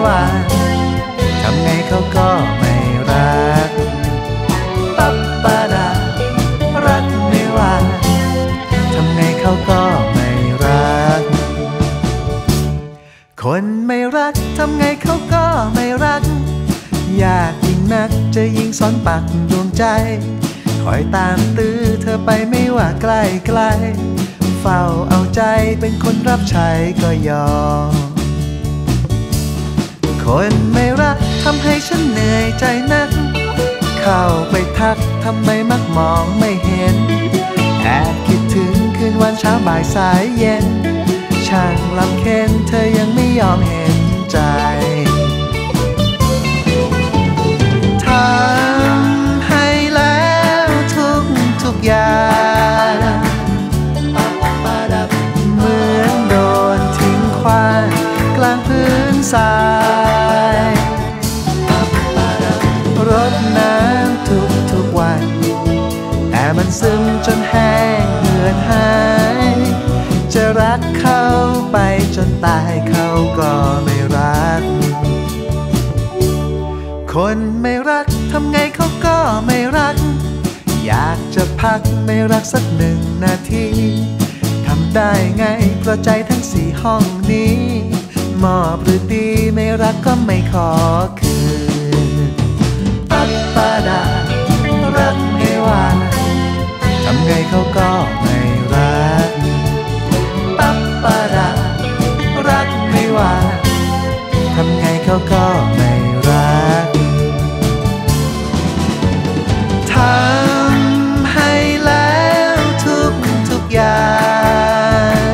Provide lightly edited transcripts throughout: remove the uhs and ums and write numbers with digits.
ว่าทำไงเขาก็ไม่รักปั๊บปะดารักไม่ว่าทำไงเขาก็ไม่รักคนไม่รักทำไงเขาก็ไม่รักยากยิ่งนักจะยิ่งซ้อนปักดวงใจคอยตามตื้อเธอไปไม่ว่าใกล้ไกลเฝ้าเอาใจเป็นคนรับใช้ก็ยอมคนไม่รักทำให้ฉันเหนื่อยใจนักเข้าไปทักทำไมมักมองไม่เห็นแอบคิดถึงคืนวันเช้าบ่ายสายเย็นช่างลำเค็ญเธอยังไม่ยอมเห็นใจทำให้แล้วทุกอย่างเหมือนโดนทิ้งขว้างกลางพื้นทรายรดน้ำทุกวันแต่มันซึมจนแห้งเหือดหายจะรักเขาไปจนตายเขาก็ไม่รักคนไม่รักทำไงเขาก็ไม่รักอยากจะพักไม่รักสัก1 นาทีทำได้ไงเพราะใจทั้ง4 ห้องนี้มอบหรือดีไม่รักก็ไม่ขอคืนปั๊บปะดารักไม่ว่าทำไงเขาก็ไม่รักปั๊บปะดารักไม่ว่าทำไงเขาก็ไม่รักทำให้แล้วทุกอย่าง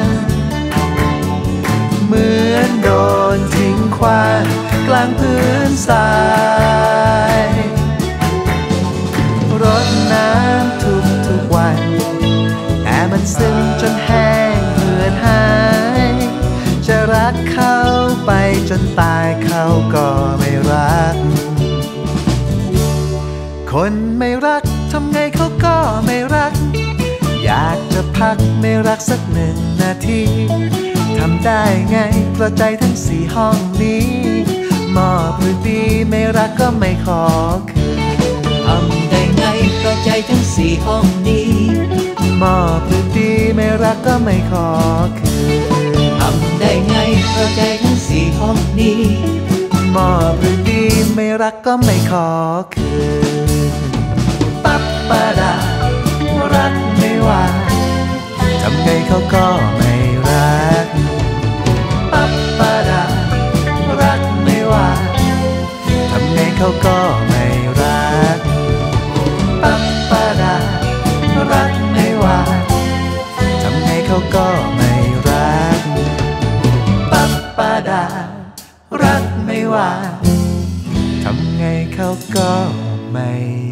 เหมือนโดนทิ้งขว้างกลางพื้นทรายรดน้ำทุกวันแต่มันซึมจนแห้งเหือดหายจะรักเขาไปจนตายเขาก็ไม่รักคนไม่รักทำไงเขาก็ไม่รักอยากจะพักไม่รักสัก1 นาทีทำได้ไงเพราะใจทั้ง4 ห้องนี้มอบหรือดีไม่รักก็ไม่ขอคืนทำได้ไงเพราะใจทั้ง4 ห้องนี้มอบหรือดีไม่รักก็ไม่ขอคืนทำได้ไงเพราะใจทั้ง4 ห้องนี้มอบหรือดีไม่รักก็ไม่ขอคืนปั๊บปะดารักไม่ว่าทำไงเขาก็ไม่รักปั๊บปะดารักไม่ว่าทำไงเขาก็ไม่รักปั๊บปะดารักไม่ว่าทำไงเขาก็ไม่รักปั๊บปะดารักไม่ว่าทำไงเขาก็ไม่